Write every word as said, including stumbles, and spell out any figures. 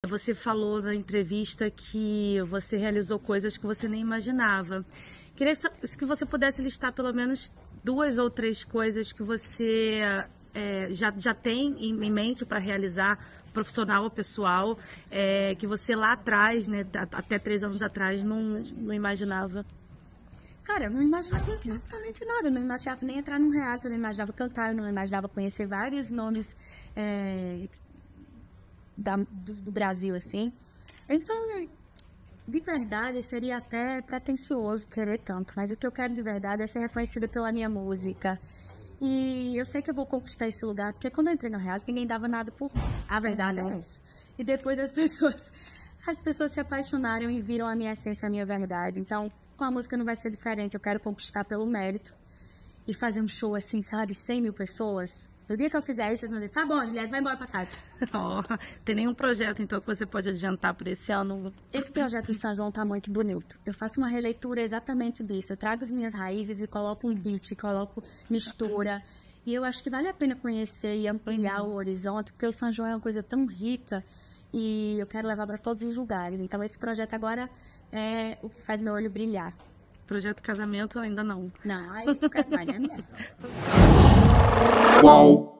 Você falou na entrevista que você realizou coisas que você nem imaginava. Queria que você pudesse listar pelo menos duas ou três coisas que você é, já, já tem em mente para realizar, profissional ou pessoal, é, que você lá atrás, né, até três anos atrás, não, não imaginava. Cara, eu não imaginava absolutamente nada, eu não imaginava nem entrar num reality, eu não imaginava cantar, eu não imaginava conhecer vários nomes é, da, do, do Brasil, assim. Então, de verdade, seria até pretensioso querer tanto, mas o que eu quero de verdade é ser reconhecida pela minha música. E eu sei que eu vou conquistar esse lugar, porque quando eu entrei no reality, ninguém dava nada por mim. A verdade é isso. E depois as pessoas, as pessoas se apaixonaram e viram a minha essência, a minha verdade. Então, com a música não vai ser diferente, eu quero conquistar pelo mérito e fazer um show assim, sabe, cem mil pessoas. No dia que eu fizer isso, vocês vão dizer, tá bom, Juliette, vai embora pra casa. Oh, tem nenhum projeto, então, que você pode adiantar por esse ano? Esse projeto de São João tá muito bonito. Eu faço uma releitura exatamente disso. Eu trago as minhas raízes e coloco um beat, coloco mistura. E eu acho que vale a pena conhecer e ampliar o horizonte, porque o São João é uma coisa tão rica e eu quero levar para todos os lugares. Então, esse projeto agora é o que faz meu olho brilhar. Projeto casamento ainda não. Não, aí tu quer mais, né, mulher? Qual?